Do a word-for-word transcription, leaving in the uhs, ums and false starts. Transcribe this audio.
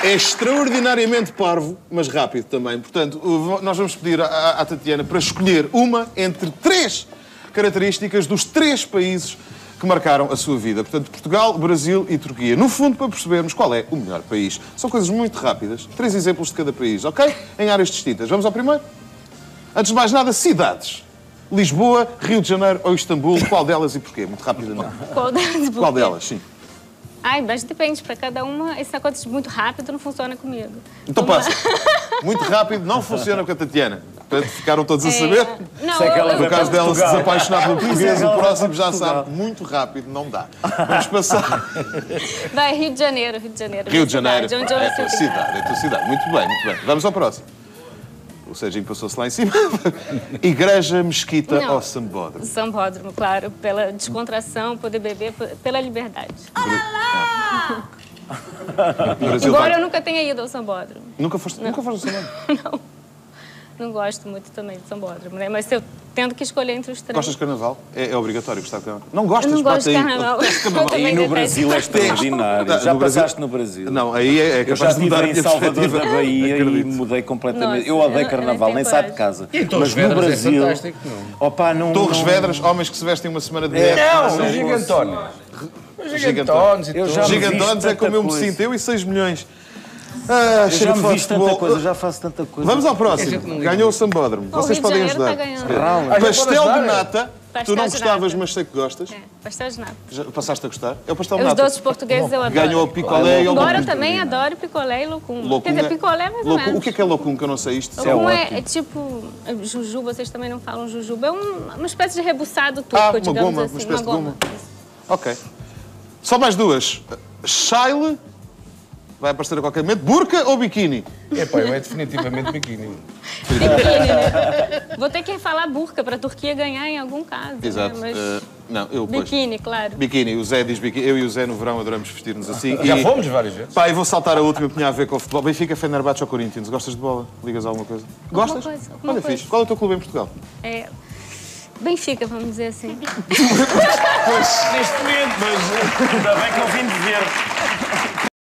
é extraordinariamente parvo, mas rápido também. Portanto, nós vamos pedir à, à Tatiana para escolher uma entre três características dos três países que marcaram a sua vida. Portanto, Portugal, Brasil e Turquia. No fundo, para percebermos qual é o melhor país. São coisas muito rápidas. Três exemplos de cada país, ok? Em áreas distintas. Vamos ao primeiro? Antes de mais nada, cidades. Lisboa, Rio de Janeiro ou Istambul. Qual delas e porquê? Muito rapidamente. Qual delas? Qual delas, sim. Ai, mas depende. Para cada uma, esse negócio muito rápido não funciona comigo. Então passa. Muito rápido não funciona com a Tatiana. Portanto, ficaram todos a saber. É... Não, é eu, eu... No caso dela se desapaixonar pelo português, o próximo já sabe. Muito rápido não dá. Vamos passar. Vai, Rio de Janeiro, Rio de Janeiro. Rio de Janeiro. Cidade, onde eu é a tua cidade, é a tua cidade. Muito bem, muito bem. Vamos ao próximo. O Serginho passou-se lá em cima. Igreja, mesquita Não. ou sambódromo? Sambódromo, claro. Pela descontração, poder beber, pela liberdade. Brasil Embora vai... eu nunca tenha ido ao sambódromo. Nunca foste, nunca foste ao sambódromo? Não. Não gosto muito também de sambódromo, né? Mas eu tendo que escolher entre os três... Gostas de carnaval? É, é obrigatório gostar de carnaval. Não gostas? Eu não gosto de Bate aí. carnaval. carnaval. Eu E no Brasil é extraordinário. Não, Já no Brasil- passaste no Brasil? Não, aí é, é Eu já capaz de mudar a estive em minha Salvador da perspectiva. Bahia e Acredito. mudei completamente. Nossa, eu eu odeio não- carnaval, eu não nem tenho saio de coragem. casa. E em Torres Mas no Vedras é Brasil... fantástico, não? Opa, não, Torres não- Vedras, homens que se vestem uma semana de É, mulher. Não, Não, os gigantones. Os Gigantones. gigantones e Eu tudo. já me Gigantones visto é tanta como eu me coisa. sinto, eu e seis milhões. Ah, Eu chega já de me falar de visto tanta futebol. coisa, já faço tanta coisa. Vamos ao A próximo. gente não liga Ganhou o muito. Sambódromo. O Vocês Rio de podem Janeiro ajudar. tá ganhando. Bravo. Ah, já Pastel pode de ajudar, é? nata. Tu Pastel não de gostavas, nata. mas sei que gostas. É, pastel de nata. Já passaste a gostar? É o pastel de Os nata. doces portugueses eu adoro. Ganhou o picolé e o Embora eu locum. também adoro picolé e locum. Quer Locum dizer, é- picolé mais ou locum. menos. O que é que é locum, que eu não sei isto? É Locum é, ótimo. é tipo... Juju, vocês também não falam jujuba. É um- uma espécie de rebuçado turco, Ah, uma digamos goma, assim. uma espécie de goma. Isso. Ok. Só mais duas. Shaile, vai aparecer a qualquer momento. Burca ou biquíni? Epá, eu é definitivamente biquíni. Biquíni, né? Vou ter que falar burca para a Turquia ganhar em algum caso. Exato. Né? Mas... Eh, não, eu pois. Biquíni, claro. Biquíni. O Zé diz biquíni. Eu e o Zé no verão adoramos vestir-nos assim. Já E- fomos várias vezes. Pá, eu vou saltar a última que tinha a ver com o futebol. Benfica, Fenerbahçe ou Corinthians? Gostas de bola? Ligas a alguma coisa? Gostas? coisa, alguma Olha, coisa. fixe. Qual é o teu clube em Portugal? É... Benfica, vamos dizer assim. Neste momento, mas ainda bem que não vim de ver.